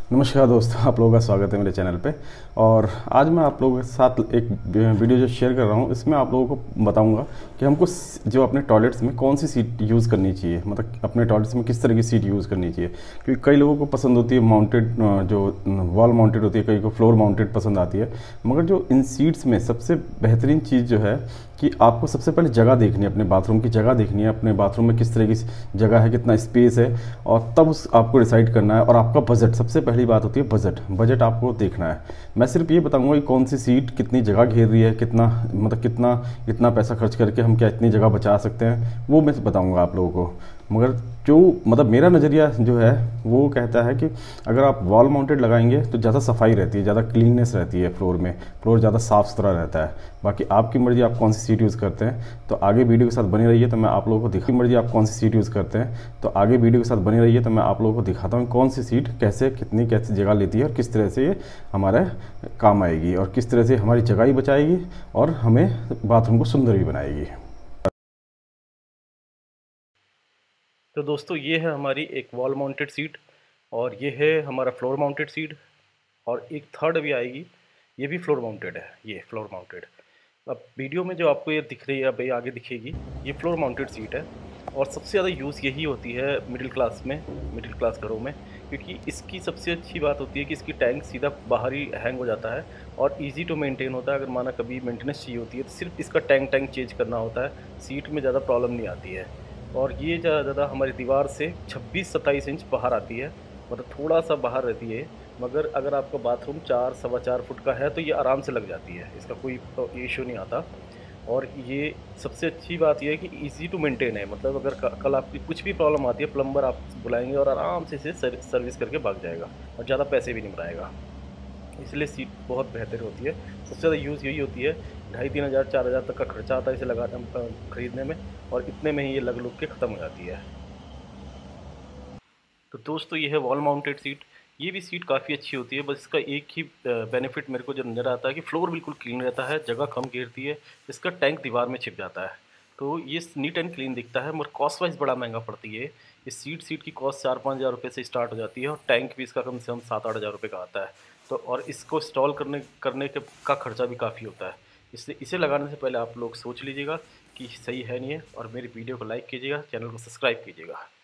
नमस्कार दोस्तों, आप लोगों का स्वागत है मेरे चैनल पे। और आज मैं आप लोगों के साथ एक वीडियो जो शेयर कर रहा हूँ, इसमें आप लोगों को बताऊंगा कि हमको जो अपने टॉयलेट्स में कौन सी सीट यूज़ करनी चाहिए, मतलब अपने टॉयलेट्स में किस तरह की सीट यूज़ करनी चाहिए। क्योंकि कई लोगों को पसंद होती है माउंटेड, जो वॉल माउंटेड होती है, कई को फ्लोर माउंटेड पसंद आती है। मगर जो इन सीट्स में सबसे बेहतरीन चीज़ जो है कि आपको सबसे पहले जगह देखनी है, अपने बाथरूम की जगह देखनी है, अपने बाथरूम में किस तरह की जगह है, कितना स्पेस है, और तब उस आपको डिसाइड करना है। और आपका बजट, सबसे पहली बात होती है बजट आपको देखना है। मैं सिर्फ ये बताऊंगा कि कौन सी सीट कितनी जगह घेर रही है, कितना मतलब कितना पैसा खर्च करके हम क्या इतनी जगह बचा सकते हैं, वो मैं बताऊंगा आप लोगों को। मगर जो मतलब मेरा नज़रिया जो है वो कहता है कि अगर आप वॉल माउंटेड लगाएंगे तो ज़्यादा सफाई रहती है, ज़्यादा क्लीननेस रहती है, फ्लोर ज़्यादा साफ़ सुथरा रहता है। बाकी आपकी मर्ज़ी आप कौन सी सीट यूज़ करते हैं, तो आगे वीडियो के साथ बने रहिए, तो मैं आप लोगों को दिखा मर्ज़ी आप कौन सी सीट यूज़ करते हैं, तो आगे वीडियो के साथ बने रहिए, तो मैं आप लोगों को दिखाता हूँ कौन सी सीट कैसी जगह लेती है और किस तरह से ये हमारे काम आएगी, और किस तरह से हमारी जगह ही बचाएगी और हमें बाथरूम को सुंदर भी बनाएगी। तो दोस्तों, ये है हमारी एक वॉल माउंटेड सीट और ये है हमारा फ्लोर माउंटेड सीट, और एक थर्ड भी आएगी, ये भी फ्लोर माउंटेड है। ये फ्लोर माउंटेड, अब वीडियो में जो आपको ये दिख रही है, अब ये आगे दिखेगी, ये फ्लोर माउंटेड सीट है। और सबसे ज़्यादा यूज़ यही होती है मिडिल क्लास घरों में, क्योंकि इसकी सबसे अच्छी बात होती है कि इसकी टैंक सीधा बाहर ही हैंग हो जाता है और इजी टू मेंटेन होता है। अगर माना कभी मेंटेनेंस चाहिए होती है तो सिर्फ इसका टैंक चेंज करना होता है, सीट में ज़्यादा प्रॉब्लम नहीं आती है। और ये ज़्यादा हमारी दीवार से 26-27 इंच बाहर आती है, मतलब थोड़ा सा बाहर रहती है। मगर अगर आपका बाथरूम 4-4.25 फुट का है तो ये आराम से लग जाती है, इसका कोई इशू नहीं आता। और ये सबसे अच्छी बात ये है कि इजी टू मेंटेन है, मतलब अगर कल आपकी कुछ भी प्रॉब्लम आती है, प्लम्बर आप बुलाएंगे और आराम से इसे सर्विस करके भाग जाएगा और ज़्यादा पैसे भी नहीं बढ़ाएगा। इसलिए सीट बहुत बेहतर होती है। सबसे ज़्यादा यूज़ यही होती है, 2500-3000 4000 तक का खर्चा आता है इसे लगाने ख़रीदने में, और इतने में ही ये लग लुग के ख़त्म हो जाती है। तो दोस्तों, ये है वॉल माउंटेड सीट। ये भी सीट काफ़ी अच्छी होती है, बस इसका एक ही बेनिफिट मेरे को जो नज़र आता है कि फ्लोर बिल्कुल क्लीन रहता है, जगह कम घेरती है, इसका टैंक दीवार में छिप जाता है, तो ये नीट एंड क्लीन दिखता है। मगर कॉस्ट वाइज बड़ा महंगा पड़ती है। इस सीट की कॉस्ट 4-5 हज़ार रुपये से स्टार्ट हो जाती है, और टैंक भी इसका कम से कम 7-8 हज़ार रुपये का आता है। तो और इसको इंस्टॉल करने का खर्चा भी काफ़ी होता है। इसलिए इसे लगाने से पहले आप लोग सोच लीजिएगा कि सही है नहीं है, और मेरी वीडियो को लाइक कीजिएगा, चैनल को सब्सक्राइब कीजिएगा।